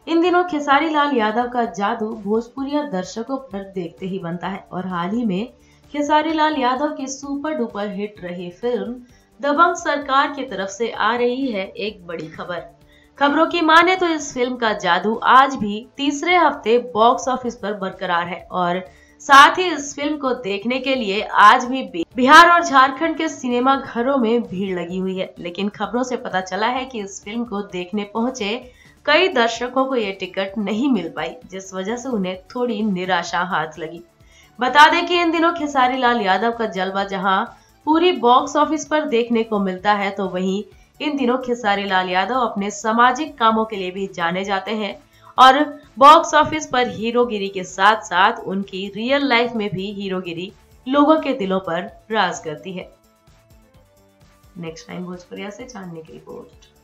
इन दिनों खेसारी लाल यादव का जादू भोजपुरी दर्शकों पर देखते ही बनता है और हाल ही में खेसारी लाल यादव की सुपर डुपर हिट रही फिल्म दबंग सरकार की तरफ से आ रही है एक बड़ी खबर। खबरों की माने तो इस फिल्म का जादू आज भी तीसरे हफ्ते बॉक्स ऑफिस पर बरकरार है और साथ ही इस फिल्म को देखने के लिए आज भी बिहार और झारखंड के सिनेमा घरों में भीड़ लगी हुई है। लेकिन खबरों से पता चला है कि इस फिल्म को देखने पहुंचे कई दर्शकों को ये टिकट नहीं मिल पाई, जिस वजह से उन्हें थोड़ी निराशा हाथ लगी। बता दें कि इन दिनों खेसारी लाल यादव का जलवा जहां पूरी बॉक्स ऑफिस पर देखने को मिलता है, तो वहीं इन दिनों खेसारी लाल यादव अपने सामाजिक कामों के लिए भी जाने जाते हैं और बॉक्स ऑफिस पर हीरोगिरी के साथ साथ उनकी रियल लाइफ में भी हीरोगिरी लोगों के दिलों पर राज करती है। नेक्स्ट टाइम भोजपुरिया से जानने की रिपोर्ट।